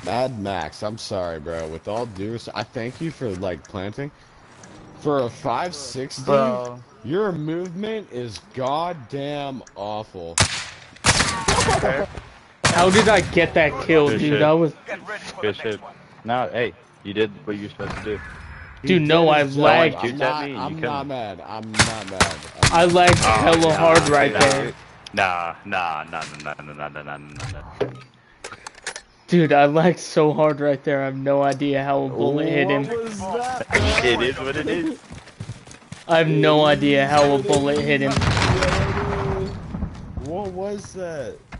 Mad Max, I'm sorry, bro. With all due respect, I thank you for like planting. For a 560, Bro. your movement is goddamn awful. Okay. How did I get that kill, Good dude? shit. I was, Good shit. No, hey, you did what you're supposed to do. He dude. did No, I his No one job. lagged. I'm shoots at not. me and you I'm kill not me. mad. I'm not mad. I'm I not lagged mad. Oh, hella hard right there, nah. dude. I lagged so hard right there. I have no idea how a bullet hit What him. was that, It bro? is what it is. I have It no idea is how a what it bullet hit him. is, brother. What was that?